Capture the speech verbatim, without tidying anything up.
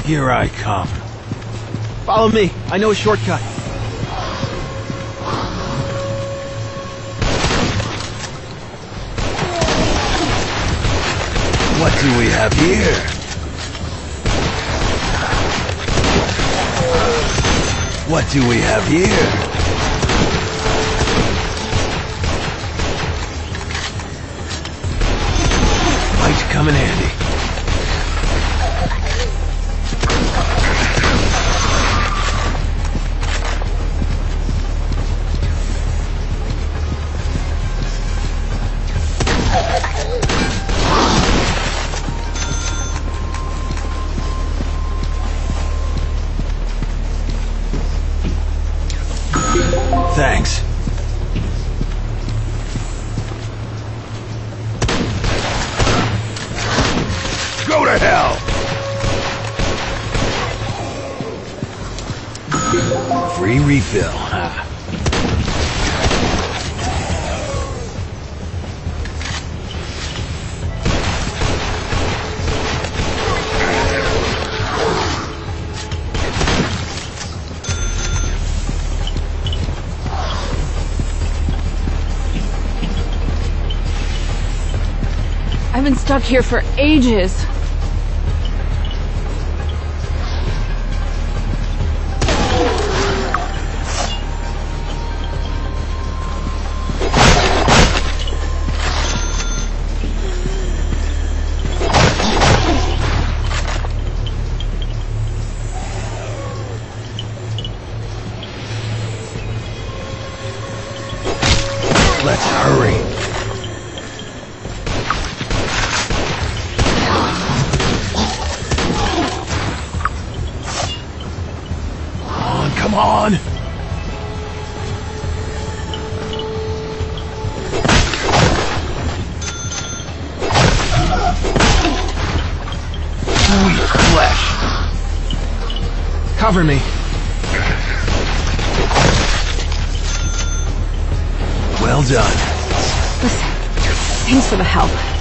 Here I come. Follow me. I know a shortcut. What do we have here? What do we have here? Might come in handy. Thanks. Go to hell! Free refill, huh? I've been stuck here for ages. Let's hurry. Come on! Sweet flesh! Cover me. Well done. Listen, thanks for the help.